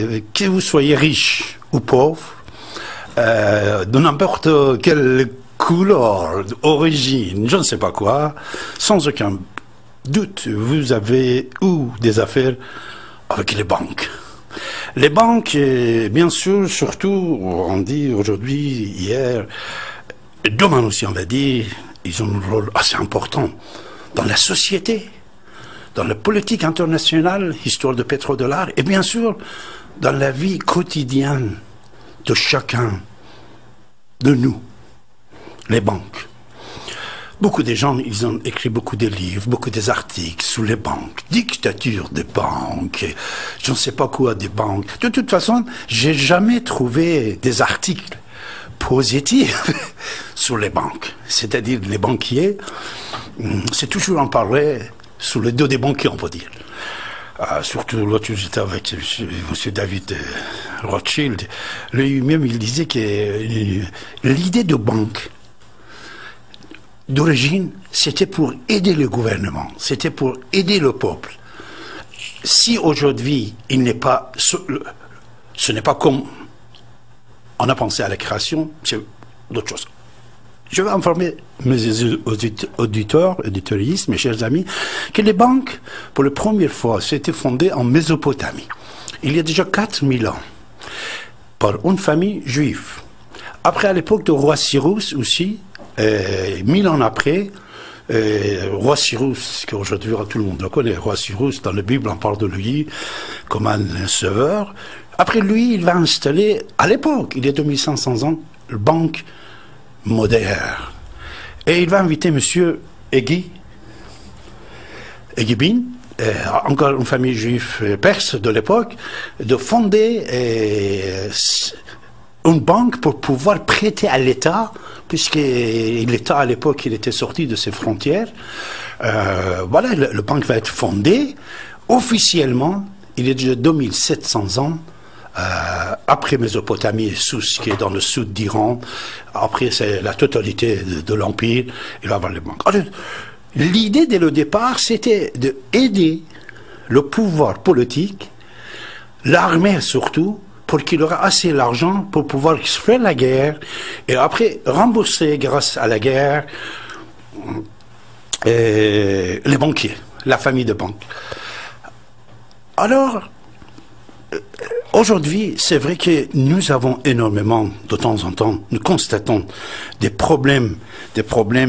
que vous soyez riche ou pauvre, de n'importe quelle couleur, origine, je ne sais pas quoi, sans aucun doute, vous avez eu des affaires avec les banques. Les banques, bien sûr, surtout, on dit aujourd'hui, hier, demain aussi, on va dire, ils ont un rôle assez important dans la société, dans la politique internationale, histoire de pétrodollar, et bien sûr, dans la vie quotidienne de chacun de nous, les banques. Beaucoup de gens, ils ont écrit beaucoup de livres, beaucoup d'articles sur les banques, dictature des banques, je ne sais pas quoi des banques. De toute façon, j'ai jamais trouvé des articles positifs sur les banques. C'est-à-dire les banquiers, c'est toujours en parler sous le dos des banquiers, on peut dire. Surtout l'autre, j'étais avec M. David Rothschild. Lui-même, il disait que l'idée de banque, d'origine, c'était pour aider le gouvernement, c'était pour aider le peuple. Si aujourd'hui, il n'est pas, ce n'est pas comme on a pensé à la création, c'est d'autres choses. Je vais informer mes auditeurs, éditoristes, mes chers amis, que les banques, pour la première fois, s'étaient fondées en Mésopotamie, il y a déjà 4000 ans, par une famille juive. Après, à l'époque du roi Cyrus aussi, 1000 ans après, roi Cyrus, qu'aujourd'hui tout le monde le connaît, roi Cyrus, dans la Bible on parle de lui comme un sauveur. Après lui, il va installer, à l'époque, il y a 2500 ans, une banque moderne. Et il va inviter M. Egibin, encore une famille juive perse de l'époque, de fonder une banque pour pouvoir prêter à l'État, puisque l'État à l'époque il était sorti de ses frontières. Voilà, la banque va être fondée officiellement. Il y a déjà 2700 ans après Mésopotamie et Sousse, qui est dans le sud d'Iran. Après c'est la totalité de l'empire. Il va y avoir les banques. L'idée dès le départ, c'était d'aider le pouvoir politique, l'armée surtout, pour qu'il aura assez d'argent pour pouvoir faire la guerre et après rembourser grâce à la guerre les banquiers, la famille de banques. Alors, aujourd'hui, c'est vrai que nous avons énormément, de temps en temps, nous constatons des problèmes des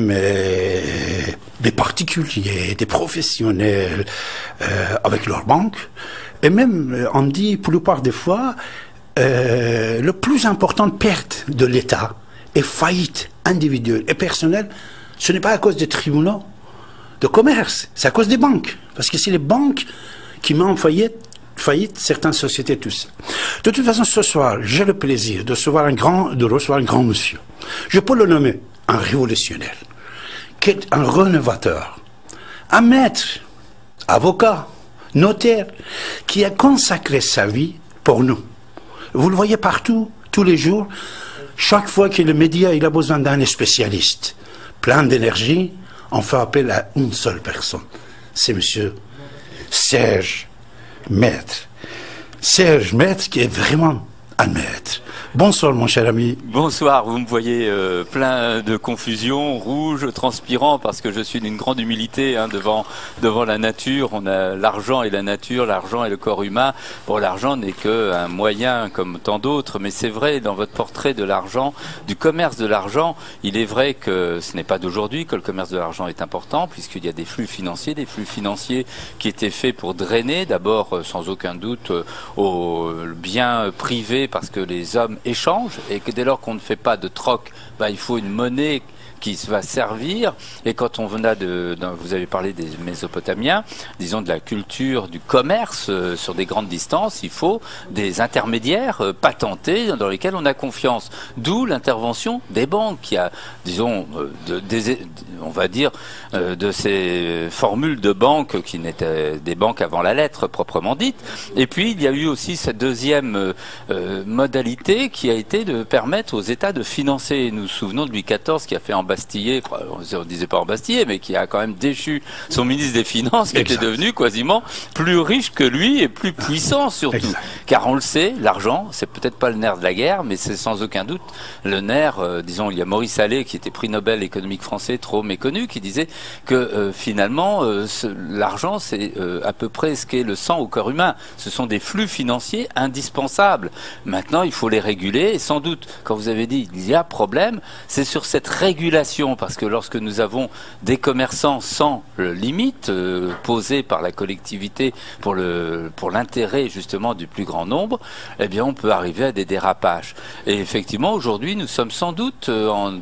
particuliers, des professionnels avec leurs banques. Et même, on dit, pour la plupart des fois, le plus importante perte de l'État est faillite individuelle et personnelle. Ce n'est pas à cause des tribunaux de commerce, c'est à cause des banques. Parce que c'est les banques qui mettent en faillite certaines sociétés, tous. De toute façon, ce soir, j'ai le plaisir de recevoir un grand monsieur. Je peux le nommer un révolutionnaire, qui est un rénovateur, un maître, avocat, notaire, qui a consacré sa vie pour nous. Vous le voyez partout, tous les jours. Chaque fois que le média il a besoin d'un spécialiste, plein d'énergie, on fait appel à une seule personne. C'est M. Serge Maître. Serge Maître qui est vraiment un maître. Bonsoir mon cher ami. Bonsoir, vous me voyez plein de confusion, rouge, transpirant, parce que je suis d'une grande humilité devant la nature. On a l'argent et la nature, l'argent et le corps humain. Bon, l'argent n'est qu'un moyen comme tant d'autres, mais c'est vrai, dans votre portrait de l'argent, du commerce de l'argent, il est vrai que ce n'est pas d'aujourd'hui que le commerce de l'argent est important, puisqu'il y a des flux financiers qui étaient faits pour drainer, d'abord sans aucun doute, aux biens privés, parce que les hommes échange et que dès lors qu'on ne fait pas de troc, il faut une monnaie qui va servir. Et quand on venait vous avez parlé des Mésopotamiens, disons de la culture du commerce sur des grandes distances, il faut des intermédiaires patentés dans lesquels on a confiance. D'où l'intervention des banques, qui a, disons, on va dire, de ces formules de banques qui n'étaient des banques avant la lettre proprement dite. Et puis il y a eu aussi cette deuxième modalité qui a été de permettre aux États de financer. Nous nous souvenons de Louis XIV qui a fait embastillé, on disait pas embastillé, mais qui a quand même déchu son ministre des Finances, qui était devenu quasiment plus riche que lui et plus puissant surtout. Exact. Car on le sait, l'argent, c'est peut-être pas le nerf de la guerre, mais c'est sans aucun doute le nerf, disons, il y a Maurice Allais, qui était prix Nobel économique français, trop méconnu, qui disait que finalement, l'argent, c'est à peu près ce qu'est le sang au corps humain. Ce sont des flux financiers indispensables. Maintenant, il faut les réguler, et sans doute, quand vous avez dit il y a problème, c'est sur cette régulation, parce que lorsque nous avons des commerçants sans limite posée par la collectivité pour l'intérêt justement du plus grand nombre, eh bien on peut arriver à des dérapages. Et effectivement, aujourd'hui, nous sommes sans doute en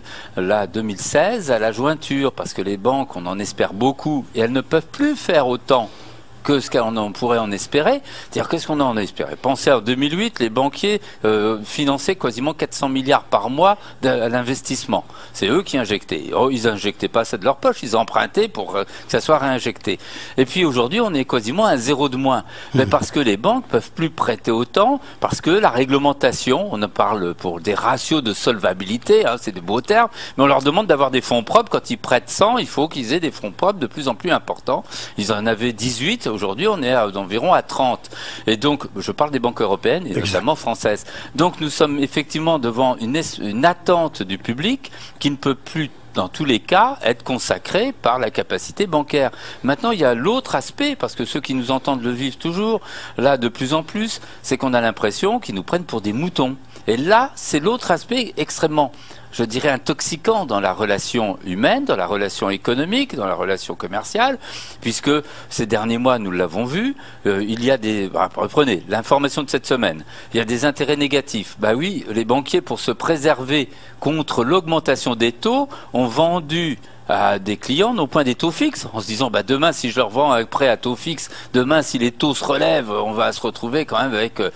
2016 à la jointure, parce que les banques, on en espère beaucoup, et elles ne peuvent plus faire autant que ce qu'on pourrait en espérer. C'est-à-dire, qu'est-ce qu'on en a espéré? Pensez en 2008, les banquiers finançaient quasiment 400 milliards par mois à l'investissement. C'est eux qui injectaient. Oh, ils injectaient pas ça de leur poche, ils empruntaient pour que ça soit réinjecté. Et puis aujourd'hui, on est quasiment à 0 de moins. Mais parce que les banques peuvent plus prêter autant, parce que la réglementation, on en parle pour des ratios de solvabilité, hein, c'est des beaux termes, mais on leur demande d'avoir des fonds propres. Quand ils prêtent 100, il faut qu'ils aient des fonds propres de plus en plus importants. Ils en avaient 18. Aujourd'hui, on est environ à 30. Et donc, je parle des banques européennes et notamment françaises. Donc, nous sommes effectivement devant une attente du public qui ne peut plus, dans tous les cas, être consacrée par la capacité bancaire. Maintenant, il y a l'autre aspect, parce que ceux qui nous entendent le vivent toujours, là, de plus en plus, c'est qu'on a l'impression qu'ils nous prennent pour des moutons. Et là, c'est l'autre aspect extrêmement, je dirais, intoxicant dans la relation humaine, dans la relation économique, dans la relation commerciale, puisque ces derniers mois, nous l'avons vu, il y a des... Reprenez l'information de cette semaine, il y a des intérêts négatifs. Bah oui, les banquiers, pour se préserver contre l'augmentation des taux, ont vendu à des clients, non point des taux fixes, en se disant bah demain si je leur vends un prêt à taux fixe, demain si les taux se relèvent, on va se retrouver quand même avec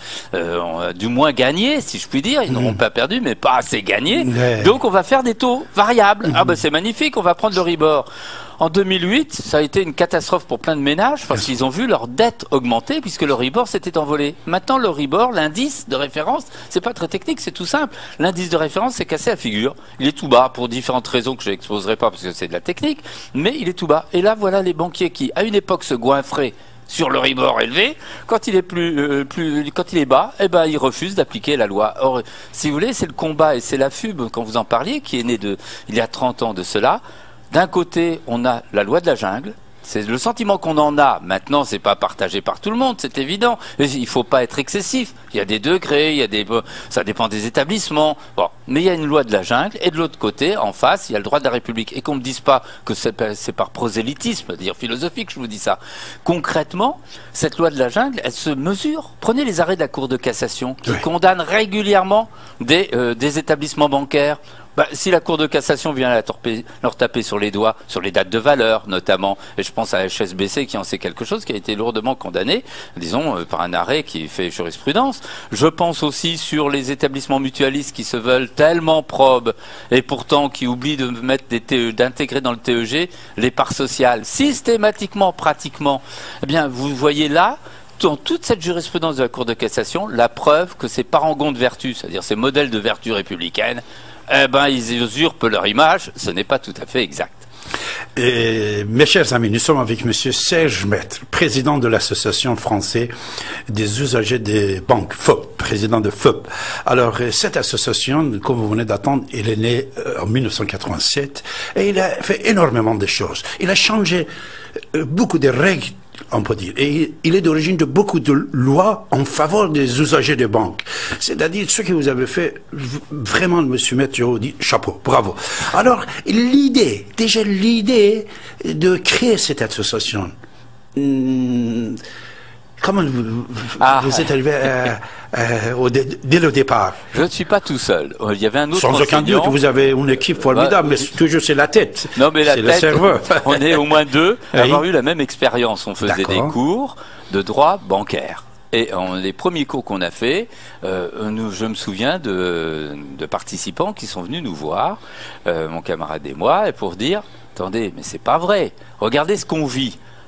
du moins gagné, si je puis dire. Ils n'auront pas perdu, mais pas assez gagné. Donc on va faire des taux variables. Ah bah c'est magnifique, on va prendre le rebord. En 2008, ça a été une catastrophe pour plein de ménages parce qu'ils ont vu leur dette augmenter puisque le Euribor s'était envolé. Maintenant, le Euribor, l'indice de référence, c'est pas très technique, c'est tout simple. L'indice de référence s'est cassé à figure. Il est tout bas pour différentes raisons que je n'exposerai pas parce que c'est de la technique, mais il est tout bas. Et là, voilà les banquiers qui, à une époque, se goinfraient sur le Euribor élevé, quand il est quand il est bas, eh ben ils refusent d'appliquer la loi. Or, si vous voulez, c'est le combat et c'est la FUB, quand vous en parliez, qui est né il y a 30 ans de cela. D'un côté, on a la loi de la jungle. C'est le sentiment qu'on en a. Maintenant, c'est pas partagé par tout le monde, c'est évident. Il faut pas être excessif. Il y a des degrés, ça dépend des établissements. Bon. Mais il y a une loi de la jungle. Et de l'autre côté, en face, il y a le droit de la République. Et qu'on me dise pas que c'est par prosélytisme, c'est-à-dire philosophique, je vous dis ça. Concrètement, cette loi de la jungle, elle se mesure. Prenez les arrêts de la Cour de cassation qui condamnent régulièrement des établissements bancaires. Bah, si la Cour de cassation vient leur taper sur les doigts, sur les dates de valeur notamment, et je pense à HSBC qui en sait quelque chose, qui a été lourdement condamné, disons, par un arrêt qui fait jurisprudence. Je pense aussi sur les établissements mutualistes qui se veulent tellement probes et pourtant qui oublient de mettre d'intégrer dans le TEG les parts sociales. Systématiquement, pratiquement, eh bien, vous voyez là, dans toute cette jurisprudence de la Cour de cassation, la preuve que ces parangons de vertu, c'est-à-dire ces modèles de vertu républicaine, eh ben, ils usurpent leur image, ce n'est pas tout à fait exact. Et, mes chers amis, nous sommes avec Monsieur Serge Maître, président de l'Association française des usagers des banques, FOP, président de FOP. Alors, cette association, comme vous venez d'attendre, elle est née en 1987 et il a fait énormément de choses. Il a changé beaucoup de règles, on peut dire. Et il est d'origine de beaucoup de lois en faveur des usagers des banques. C'est-à-dire, ce que vous avez fait, vraiment, monsieur Maître, je vous dis chapeau, bravo. Alors, l'idée de créer cette association, comment vous êtes arrivé dès le départ? Je ne suis pas tout seul. Il y avait un autre Sans aucun doute, vous avez une équipe formidable, mais toujours c'est la tête. Non, mais c'est le cerveau. On est au moins deux à avoir eu la même expérience. On faisait des cours de droit bancaire. Et les premiers cours qu'on a fait, je me souviens de participants qui sont venus nous voir, mon camarade et moi, et pour dire, attendez, mais c'est pas vrai. Regardez ce qu'on vit.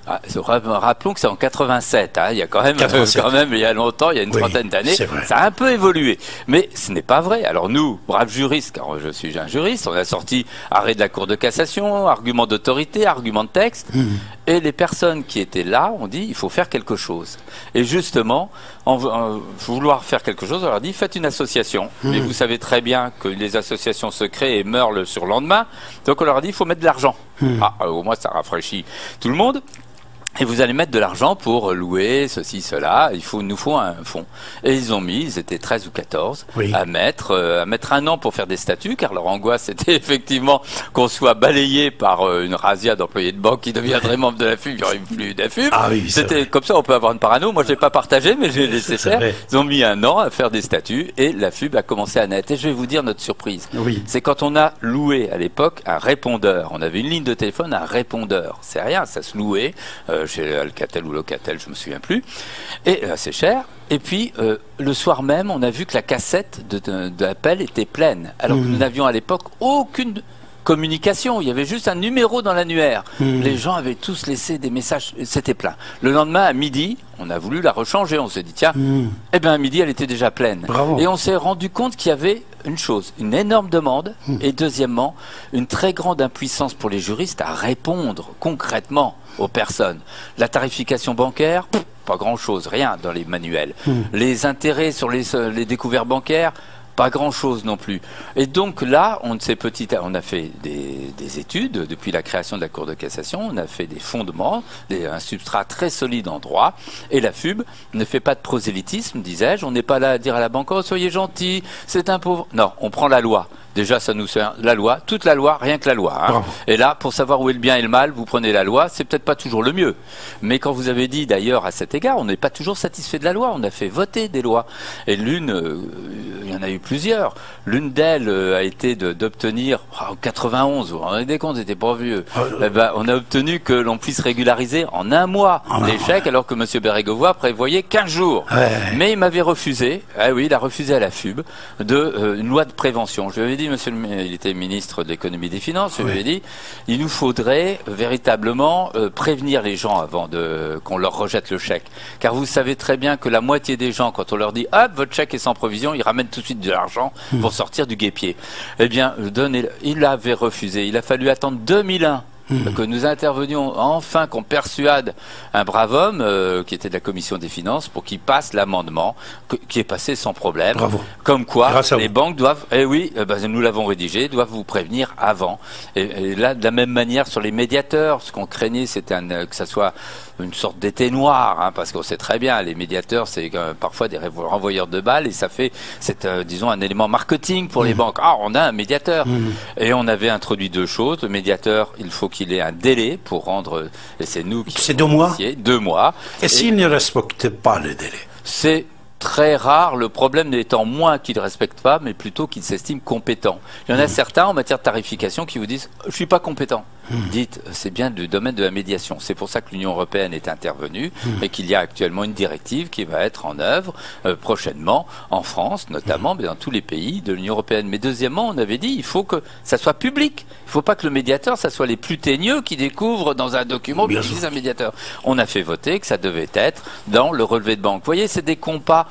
Rappelons que c'est en 87, hein, il y a quand même, il y a longtemps, il y a une trentaine d'années, ça a un peu évolué. Mais ce n'est pas vrai. Alors nous, braves juristes, car je suis un juriste, on a sorti arrêt de la Cour de cassation, argument d'autorité, argument de texte, et les personnes qui étaient là ont dit il faut faire quelque chose. Et justement, en vouloir faire quelque chose, on leur dit faites une association. Mais vous savez très bien que les associations se créent et meurent le surlendemain, donc on leur a dit il faut mettre de l'argent. Au moins ça rafraîchit tout le monde. Et vous allez mettre de l'argent pour louer ceci, cela. Il nous faut un fonds. Et ils étaient 13 ou 14, à mettre 1 an pour faire des statuts, car leur angoisse c'était effectivement qu'on soit balayé par une razzia d'employés de banque qui deviendraient membres de la FUB, il n'y aurait plus d'AFUB. C'était comme ça, on peut avoir une parano. Moi, je l'ai pas partagé, mais j'ai laissé faire. Ils ont mis 1 an à faire des statuts et la FUB a commencé à naître. Et je vais vous dire notre surprise. C'est quand on a loué à l'époque un répondeur. On avait une ligne de téléphone, un répondeur. C'est rien, ça se louait. Chez Alcatel ou Locatel, je me souviens plus, et c'est cher. Et puis le soir même, on a vu que la cassette d'appel était pleine, alors que nous n'avions à l'époque aucune communication, il y avait juste un numéro dans l'annuaire. Les gens avaient tous laissé des messages, c'était plein. Le lendemain, à midi, on a voulu la rechanger, on s'est dit tiens, eh bien à midi, elle était déjà pleine. Et on s'est rendu compte qu'il y avait une chose, une énorme demande, et deuxièmement, une très grande impuissance pour les juristes à répondre concrètement aux personnes. La tarification bancaire, pas grand-chose, rien dans les manuels. Les intérêts sur les découvertes bancaires, pas grand-chose non plus. Et donc là, on a fait des études depuis la création de la Cour de cassation, on a fait des fondements, un substrat très solide en droit, et la FUB ne fait pas de prosélytisme, disais-je, on n'est pas là à dire à la banque, oh, soyez gentils, c'est un pauvre... Non, on prend la loi. Déjà, ça nous sert la loi, toute la loi, rien que la loi. Hein. Et là, pour savoir où est le bien et le mal, vous prenez la loi, c'est peut-être pas toujours le mieux. Mais quand vous avez dit, d'ailleurs, à cet égard, on n'est pas toujours satisfait de la loi, on a fait voter des lois. Et l'une, il y en a eu plusieurs. L'une d'elles a été d'obtenir, en 91, vous vous rendez compte, c'était pas vieux. On a obtenu que l'on puisse régulariser en 1 mois les chèques, alors que M. Bérégovoy prévoyait 15 jours. Mais il m'avait refusé, il a refusé à la FUB, une loi de prévention. Je lui avais dit, il était ministre de l'économie et des finances, je lui avais dit, il nous faudrait véritablement prévenir les gens avant qu'on leur rejette le chèque. Car vous savez très bien que la moitié des gens, quand on leur dit, hop, votre chèque est sans provision, ils ramènent tout de suite de l'argent pour sortir du guêpier. Eh bien, il avait refusé. Il a fallu attendre 2001 que nous intervenions enfin, qu'on persuade un brave homme qui était de la commission des finances pour qu'il passe l'amendement qui est passé sans problème. Comme quoi les banques doivent, nous l'avons rédigé, doivent vous prévenir avant. Et là, de la même manière sur les médiateurs, ce qu'on craignait, c'était que ça soit une sorte d'été noir, hein, parce qu'on sait très bien, les médiateurs, c'est parfois des renvoyeurs de balles, et ça fait, disons, un élément marketing pour les banques. Ah, on a un médiateur. Et on avait introduit 2 choses. Le médiateur, il faut qu'il ait un délai pour rendre, et c'est nous qui... C'est 2 mois 2 mois. Et s'il ne respecte pas le délai? C'est très rare, le problème n'étant moins qu'ils ne respectent pas, mais plutôt qu'ils s'estiment compétents. Il y en a certains en matière de tarification qui vous disent « je ne suis pas compétent ». Dites, c'est bien du domaine de la médiation. C'est pour ça que l'Union européenne est intervenue et qu'il y a actuellement une directive qui va être en œuvre prochainement, en France notamment, mais dans tous les pays de l'Union européenne. Mais deuxièmement, on avait dit il faut que ça soit public. Il ne faut pas que le médiateur, ça soit les plus teigneux qui découvrent dans un document qu'ils disent un médiateur. On a fait voter que ça devait être dans le relevé de banque. Vous voyez, c'est des combats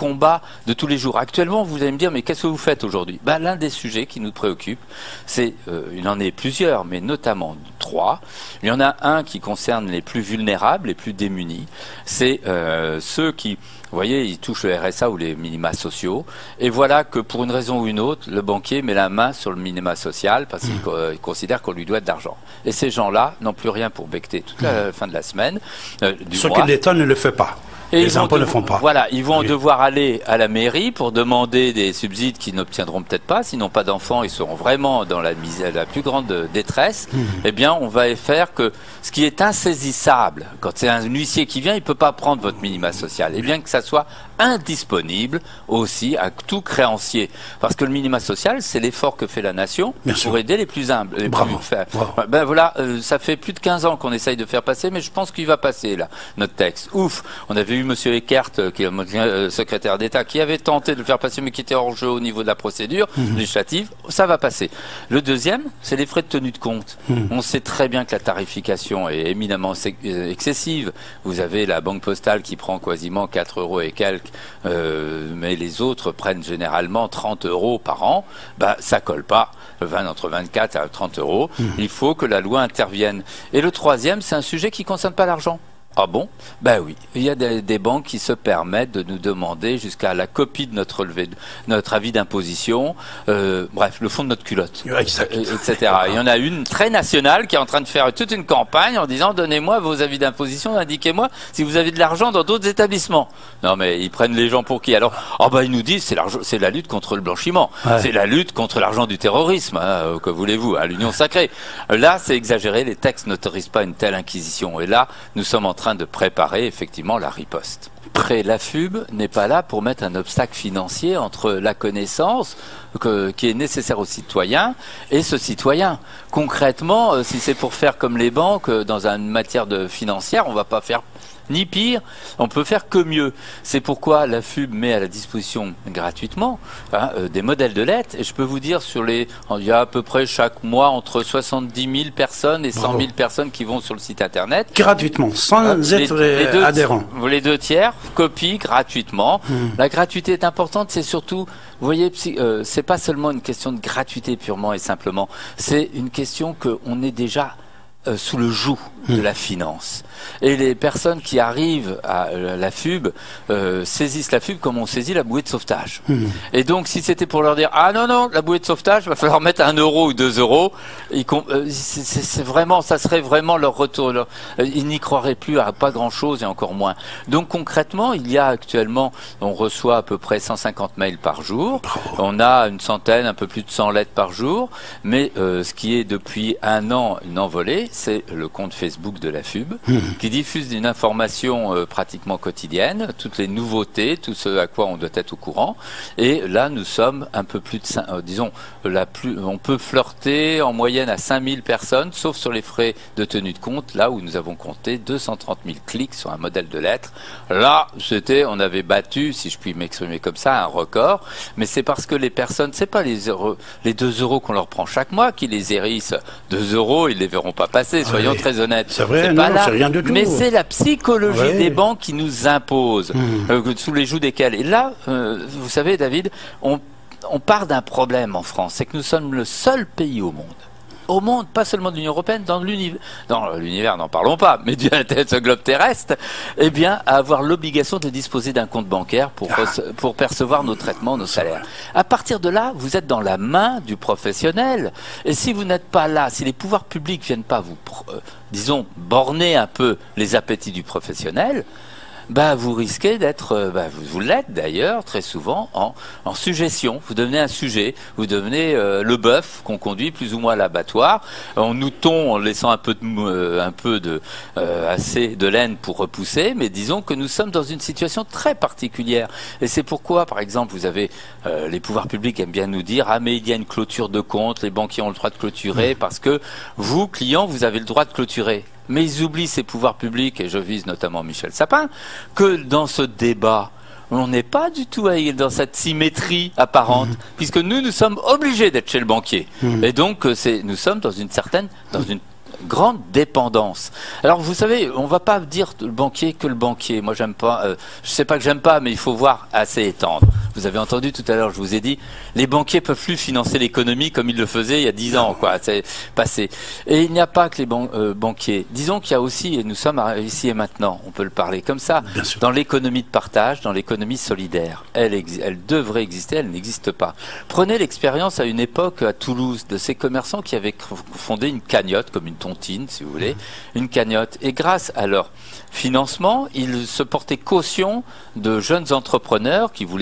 de tous les jours. Actuellement, vous allez me dire, mais qu'est-ce que vous faites aujourd'hui? L'un des sujets qui nous préoccupe, c'est, il en est plusieurs, mais notamment 3. Il y en a un qui concerne les plus vulnérables, les plus démunis. C'est ceux qui, vous voyez, ils touchent le RSA ou les minima sociaux. Et voilà que pour une raison ou une autre, le banquier met la main sur le minima social parce qu'il considère qu'on lui doit de l'argent. Et ces gens-là n'ont plus rien pour becquer toute la fin de la semaine. Ce que l'État ne le fait pas. Et les impôts ne font pas. Voilà, ils vont devoir aller à la mairie pour demander des subsides qu'ils n'obtiendront peut-être pas. S'ils n'ont pas d'enfants, ils seront vraiment dans la misère, la plus grande détresse. Eh bien, on va faire que ce qui est insaisissable, quand c'est un huissier qui vient, il ne peut pas prendre votre minima social. Eh bien, que ça soit indisponible aussi à tout créancier. Parce que le minima social, c'est l'effort que fait la nation pour aider les plus humbles. Les plus faibles. Ben voilà, ça fait plus de 15 ans qu'on essaye de faire passer, mais je pense qu'il va passer, là, notre texte. Ouf! On avait eu monsieur Eckert, qui est le secrétaire d'État, qui avait tenté de le faire passer, mais qui était hors jeu au niveau de la procédure législative. Ça va passer. Le deuxième, c'est les frais de tenue de compte. On sait très bien que la tarification est éminemment excessive. Vous avez la banque postale qui prend quasiment 4 € et quelques, mais les autres prennent généralement 30 € par an. Bah, ça colle pas. Entre 24 à 30 €. Il faut que la loi intervienne. Et le troisième, c'est un sujet qui ne concerne pas l'argent. Ah bon? Ben oui. Il y a des banques qui se permettent de nous demander jusqu'à la copie de notre avis d'imposition, bref, le fond de notre culotte, etc. Il y en a une très nationale qui est en train de faire toute une campagne en disant donnez-moi vos avis d'imposition, indiquez-moi si vous avez de l'argent dans d'autres établissements. Non mais ils prennent les gens pour qui? Alors, ils nous disent c'est la lutte contre le blanchiment, c'est la lutte contre l'argent du terrorisme, hein, que voulez-vous, à l'union sacrée. Là, c'est exagéré, les textes n'autorisent pas une telle inquisition. Et là, nous sommes en train de préparer effectivement la riposte. Après, la FUB n'est pas là pour mettre un obstacle financier entre la connaissance qui est nécessaire aux citoyens et ce citoyen. Concrètement, si c'est pour faire comme les banques dans une matière financière, on ne va pas faire ni pire, on peut faire que mieux. C'est pourquoi la FUB met à la disposition gratuitement des modèles de lettres. Et je peux vous dire, il y a à peu près chaque mois entre 70 000 personnes et 100 000 personnes qui vont sur le site internet. Gratuitement, sans être adhérent. Les 2 tiers copient gratuitement. La gratuité est importante, c'est surtout, vous voyez, c'est pas seulement une question de gratuité purement et simplement. C'est une question qu'on est déjà sous le joug de la finance. Et les personnes qui arrivent à la FUB saisissent la FUB comme on saisit la bouée de sauvetage. Et donc, si c'était pour leur dire « Ah non, la bouée de sauvetage, il va falloir mettre 1 € ou 2 €, ça serait vraiment leur retour. Ils n'y croiraient plus à pas grand-chose et encore moins. Donc, concrètement, il y a actuellement, on reçoit à peu près 150 mails par jour. On a une centaine, un peu plus de 100 lettres par jour. Mais ce qui est depuis 1 an une envolée, c'est le compte Facebook de la FUB qui diffuse une information pratiquement quotidienne, toutes les nouveautés, tout ce à quoi on doit être au courant. Et là, nous sommes un peu plus de on peut flirter en moyenne à 5000 personnes, sauf sur les frais de tenue de compte, là où nous avons compté 230 000 clics sur un modèle de lettres. Là, on avait battu, si je puis m'exprimer comme ça, un record. Mais c'est parce que les personnes, c'est pas les 2 € qu'on leur prend chaque mois qui les hérissent. 2 €, ils les verront pas passer, soyons très honnêtes. C'est vrai, non, c'est rien du tout. Mais c'est la psychologie des banques qui nous impose, sous les joues desquelles. Et là, vous savez, David, on part d'un problème en France, c'est que nous sommes le seul pays au monde, pas seulement de l'Union européenne, dans l'univers, n'en parlons pas, mais de ce globe terrestre, eh bien, à avoir l'obligation de disposer d'un compte bancaire pour percevoir nos traitements, nos salaires. À partir de là, vous êtes dans la main du professionnel. Et si vous n'êtes pas là, si les pouvoirs publics viennent pas vous, borner un peu les appétits du professionnel, vous risquez d'être, vous l'êtes d'ailleurs très souvent en suggestion. Vous devenez un sujet, vous devenez le bœuf qu'on conduit plus ou moins à l'abattoir. On nous tond en laissant assez de laine pour repousser, mais disons que nous sommes dans une situation très particulière. Et c'est pourquoi, par exemple, vous avez les pouvoirs publics aiment bien nous dire mais il y a une clôture de compte, les banquiers ont le droit de clôturer parce que vous, clients, vous avez le droit de clôturer. Mais ils oublient ces pouvoirs publics, et je vise notamment Michel Sapin, que dans ce débat, on n'est pas du tout dans cette symétrie apparente, puisque nous sommes obligés d'être chez le banquier. Et donc, nous sommes dans une grande dépendance. Alors, vous savez, on va pas dire le banquier que le banquier. Moi, j'aime pas, je sais pas que j'aime pas, mais il faut voir assez étendre. Vous avez entendu tout à l'heure, je vous ai dit, les banquiers peuvent plus financer l'économie comme ils le faisaient il y a 10 ans, quoi. C'est passé. Et il n'y a pas que les banquiers. Disons qu'il y a aussi, et nous sommes ici et maintenant, on peut le parler comme ça, dans l'économie de partage, dans l'économie solidaire. Elle devrait exister, elle n'existe pas. Prenez l'expérience à une époque à Toulouse de ces commerçants qui avaient fondé une cagnotte, comme une tontine, si vous voulez, une cagnotte. Et grâce à leur financement, ils se portaient caution de jeunes entrepreneurs qui voulaient monter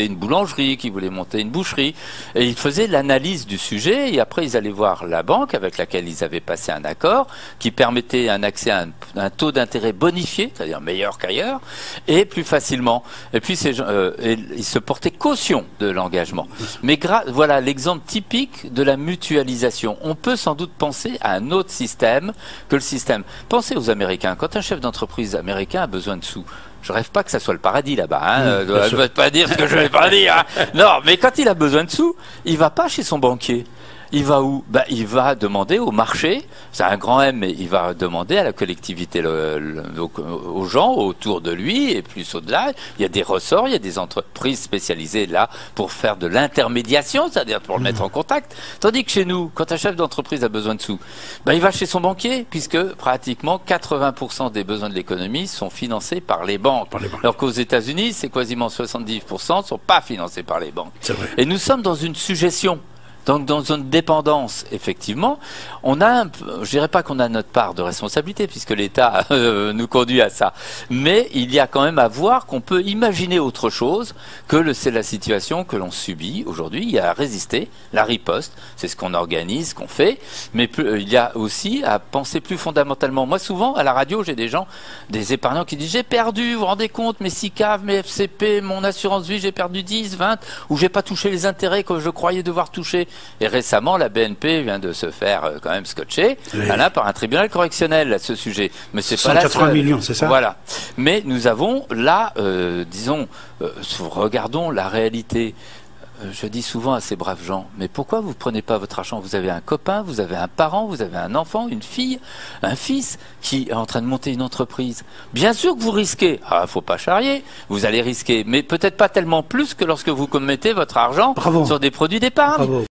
une boulangerie, qui voulaient monter une boucherie. Et ils faisaient l'analyse du sujet et après ils allaient voir la banque avec laquelle ils avaient passé un accord qui permettait un accès à un taux d'intérêt bonifié, c'est-à-dire meilleur qu'ailleurs, et plus facilement. Et puis ils se portaient caution de l'engagement. Mais voilà l'exemple typique de la mutualisation. On peut sans doute penser à un autre système que le système. Pensez aux Américains. Quand un chef d'entreprise américain a besoin de sous, je rêve pas que ça soit le paradis là-bas. Hein. Je ne vais pas dire ce que je vais pas dire. Hein. Non, mais quand il a besoin de sous, il va pas chez son banquier. Il va où? Il va demander au marché, c'est un grand M, mais il va demander à la collectivité, aux gens autour de lui et plus au-delà. Il y a des ressorts, il y a des entreprises spécialisées là pour faire de l'intermédiation, c'est-à-dire pour le mettre en contact. Tandis que chez nous, quand un chef d'entreprise a besoin de sous, il va chez son banquier, puisque pratiquement 80% des besoins de l'économie sont financés par les banques. Alors qu'aux États-Unis, c'est quasiment 70% ne sont pas financés par les banques. Et nous sommes dans une suggestion. Donc dans une dépendance, effectivement, on a, je dirais pas qu'on a notre part de responsabilité puisque l'État nous conduit à ça, mais il y a quand même à voir qu'on peut imaginer autre chose que c'est la situation que l'on subit aujourd'hui. Il y a à résister, la riposte, c'est ce qu'on organise, ce qu'on fait, mais il y a aussi à penser plus fondamentalement. Moi souvent à la radio j'ai des gens, des épargnants qui disent j'ai perdu, vous vous rendez compte, mes SICAV, mes FCP, mon assurance vie, j'ai perdu 10, 20, ou j'ai pas touché les intérêts que je croyais devoir toucher. Et récemment, la BNP vient de se faire quand même scotcher par un tribunal correctionnel à ce sujet. Mais c'est pas 180 millions, c'est ça? Voilà. Mais nous avons là, regardons la réalité. Je dis souvent à ces braves gens, mais pourquoi vous ne prenez pas votre argent? Vous avez un copain, vous avez un parent, vous avez un enfant, une fille, un fils qui est en train de monter une entreprise. Bien sûr que vous risquez. Ah, faut pas charrier. Vous allez risquer, mais peut-être pas tellement plus que lorsque vous mettez votre argent sur des produits d'épargne.